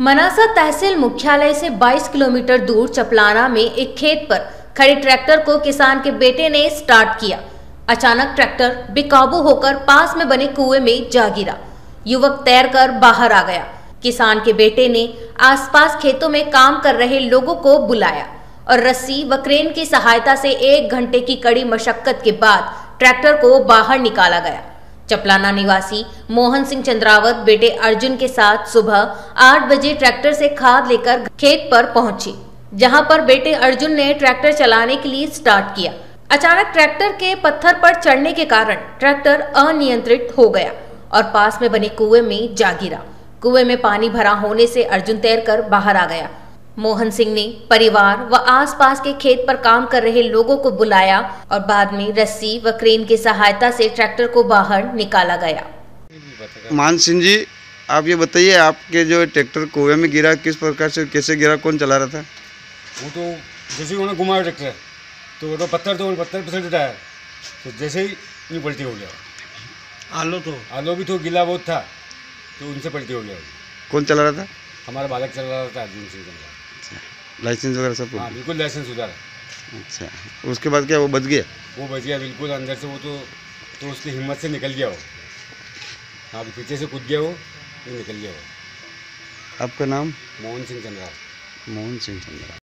मनासा तहसील मुख्यालय से 22 किलोमीटर दूर चपलाना में एक खेत पर खड़े ट्रैक्टर को किसान के बेटे ने स्टार्ट किया। अचानक ट्रैक्टर बेकाबू होकर पास में बने कुएं में जा गिरा। युवक तैरकर बाहर आ गया। किसान के बेटे ने आसपास खेतों में काम कर रहे लोगों को बुलाया और रस्सी व क्रेन की सहायता से 1 घंटे की कड़ी मशक्कत के बाद ट्रैक्टर को बाहर निकाला गया। चपलाना निवासी मोहन सिंह चंद्रावत बेटे अर्जुन के साथ सुबह 8 बजे ट्रैक्टर से खाद लेकर खेत पर पहुंचे, जहां पर बेटे अर्जुन ने ट्रैक्टर चलाने के लिए स्टार्ट किया। अचानक ट्रैक्टर के पत्थर पर चढ़ने के कारण ट्रैक्टर अनियंत्रित हो गया और पास में बने कुएं में जा गिरा। कुएं में पानी भरा होने से अर्जुन तैरकर बाहर आ गया। मोहन सिंह ने परिवार व आसपास के खेत पर काम कर रहे लोगों को बुलाया और बाद में रस्सी व क्रेन की सहायता से ट्रैक्टर को बाहर निकाला गया। मान सिंह जी, आप ये बताइए, आपके जो ट्रैक्टर कुएं में गिरा, किस प्रकार से कैसे गिरा, कौन चला रहा था? वो तो जैसे उन्होंने घुमाया ट्रैक्टर तो वो पत्थर फिसल उठाया तो जैसे ही यूँ पलटी हो गया। आलो भी तो गिला बहुत था तो उनसे पलटी हो गया। कौन चला रहा था? हमारा बालक चल रहा था, अर्जुन सिंह चल रहा। लाइसेंस वगैरह सब? हाँ बिल्कुल लाइसेंस उधर। अच्छा, उसके बाद क्या वो बच गया? वो बच गया बिल्कुल अंदर से। वो तो उसकी हिम्मत से निकल गया वो। हाँ पीछे से कूद गया वो, निकल गया वो। आपका नाम? मोहन सिंह चंद्रा। मोहन सिंह चंद्रा।